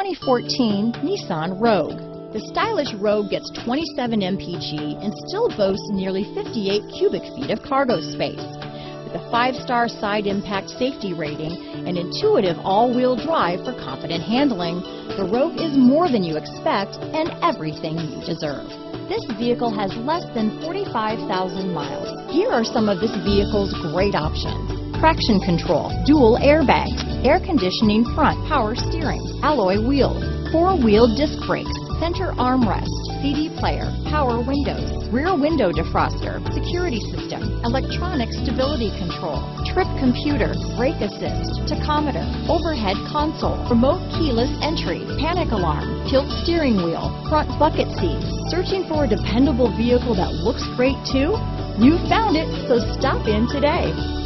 2014 Nissan Rogue. The stylish Rogue gets 27 mpg and still boasts nearly 58 cubic feet of cargo space. With a 5-star side impact safety rating and intuitive all-wheel drive for confident handling, the Rogue is more than you expect and everything you deserve. This vehicle has less than 45,000 miles. Here are some of this vehicle's great options: traction control, dual airbags, air conditioning front, power steering, alloy wheels, 4-wheel disc brakes, center armrest, CD player, power windows, rear window defroster, security system, electronic stability control, trip computer, brake assist, tachometer, overhead console, remote keyless entry, panic alarm, tilt steering wheel, front bucket seats. Searching for a dependable vehicle that looks great too? You found it, so stop in today.